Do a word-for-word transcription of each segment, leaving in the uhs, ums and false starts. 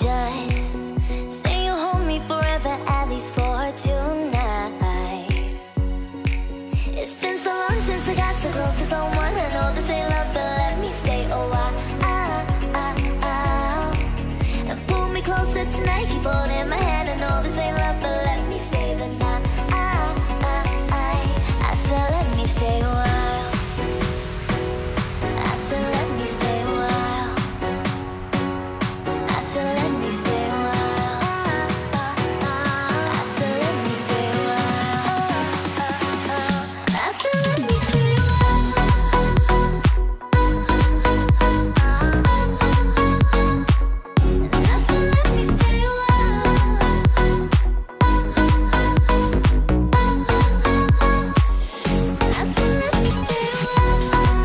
Just say you'll hold me forever, at least for tonight. It's been so long since I got so close to someone. I know this ain't love, but let me stay a while. And pull me closer tonight, keep holding my hand. I know this ain't love, but let me stay the night. I said let me stay a while. I said let me stay a while. I said let me stay a while. I said let me stay a while. I said let me stay a while. And I said let me stay a while. I said let me stay a while.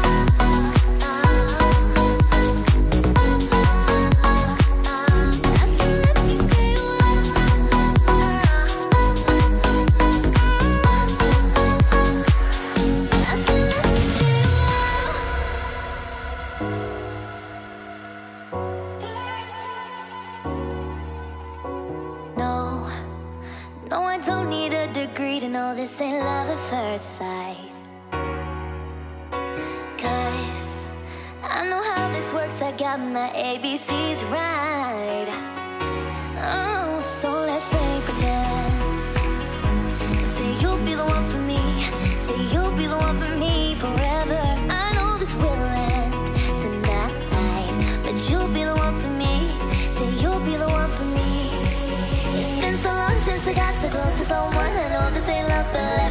I said let me stay a while. I said let me stay a while. No, no, I don't need a degree to know this ain't love at first sight. 'Cause I know how this works, I got my A B Cs right. Oh, so let's play pretend. Say you'll be the one for me. Say you'll be the one for me forever. I know this will end tonight, but you'll be the one for me. Say you'll be the one for me. It's been so long since I got so close to someone. I know this ain't love, but let